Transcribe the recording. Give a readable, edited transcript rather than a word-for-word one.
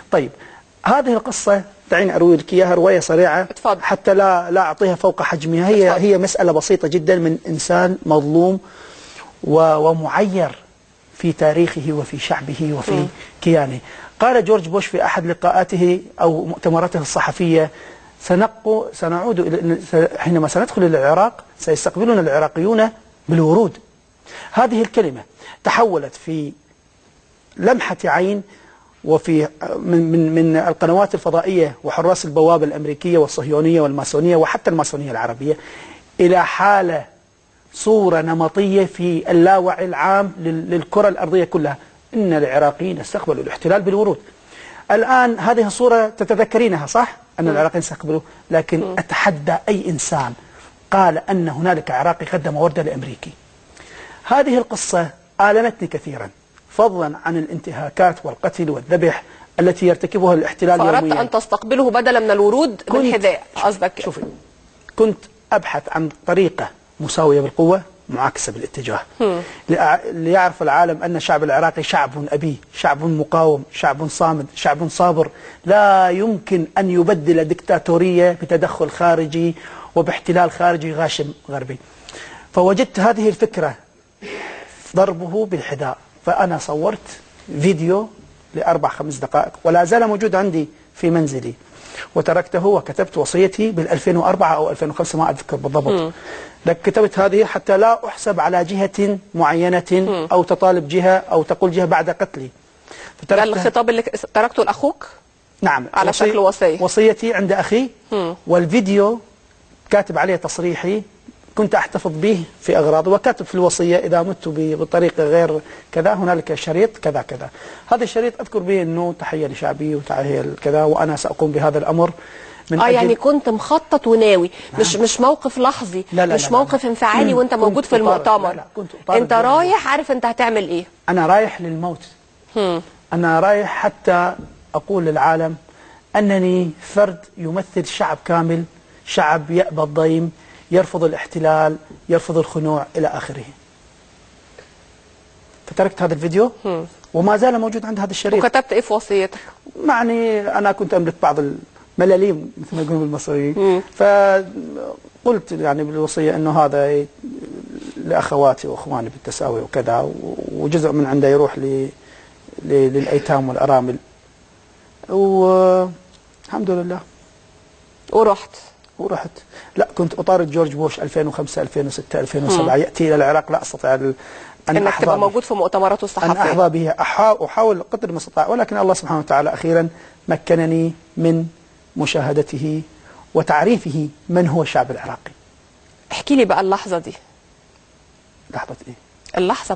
طيب هذه القصة دعيني أروي لك إياها رواية سريعة. اتفضل. حتى لا أعطيها فوق حجمها. هي مسألة بسيطة جدا من إنسان مظلوم ومعير في تاريخه وفي شعبه وفي كيانه. قال جورج بوش في أحد لقاءاته أو مؤتمراته الصحفية: سنعود حينما سندخل إلى العراق سيستقبلنا العراقيون بالورود. هذه الكلمة تحولت في لمحة عين وفي من القنوات الفضائية وحراس البوابة الأمريكية والصهيونية والماسونية وحتى الماسونية العربية إلى حالة صورة نمطية في اللاوعي العام للكرة الأرضية كلها، إن العراقيين استقبلوا الاحتلال بالورود. الآن هذه الصورة تتذكرينها صح؟ أن العراقيين استقبلوا، لكن أتحدى أي إنسان قال أن هنالك عراقي قدم وردة لأمريكي. هذه القصة آلمتني كثيرا، فضلا عن الانتهاكات والقتل والذبح التي يرتكبها الاحتلال يوميا. فأردت أن تستقبله بدلا من الورود بالحذاء قصدك؟ شوفي، كنت أبحث عن طريقة مساوية بالقوة معاكسة بالاتجاه، ليعرف العالم أن الشعب العراقي شعب أبي، شعب مقاوم، شعب صامد، شعب صابر، لا يمكن أن يبدل دكتاتورية بتدخل خارجي وباحتلال خارجي غاشم غربي. فوجدت هذه الفكرة، ضربه بالحذاء. فأنا صورت فيديو ل4-5 دقائق ولا زال موجود عندي في منزلي، وتركته وكتبت وصيتي بال2004 أو 2005 ما أذكر بالضبط. كتبت هذه حتى لا أحسب على جهة معينة أو تطالب جهة أو تقول جهة بعد قتلي. ده الخطاب اللي تركته لأخوك؟ نعم، على شكل وصية. وصيتي عند أخي، والفيديو كاتب عليه تصريحي كنت أحتفظ به في أغراضي، وكاتب في الوصية: إذا مت بطريقة غير كذا هنالك شريط كذا كذا. هذا الشريط أذكر به أنه تحية لشعبي وتحية كذا، وأنا سأقوم بهذا الأمر من أجل. يعني كنت مخطط وناوي. نعم. مش موقف لحظي. لا لا مش موقف انفعالي وانت موجود في المؤتمر. لا كنت انت رايح عارف انت هتعمل ايه. أنا رايح للموت. أنا رايح حتى أقول للعالم أنني فرد يمثل شعب كامل، شعب يأبى الضيم، يرفض الاحتلال، يرفض الخنوع إلى آخره. فتركت هذا الفيديو وما زال موجود عند هذا الشريط. وكتبت إيه في وصيتك؟ معني أنا كنت أملك بعض الملاليم مثل ما يقولون بالمصريين، فقلت يعني بالوصية أنه هذا لأخواتي وأخواني بالتساوي وكذا، وجزء من عنده يروح للأيتام والأرامل، والحمد لله. ورحت. لا كنت أطارد جورج بوش 2005 2006 2007 يأتي إلى العراق، لا أستطيع أنك تبقى موجود في مؤتمراته الصحفية، أن أحظى به. أحاول قدر ما استطاع، ولكن الله سبحانه وتعالى أخيرا مكنني من مشاهدته وتعريفه من هو الشعب العراقي. احكي لي بقى اللحظة دي. لحظة إيه؟ اللحظة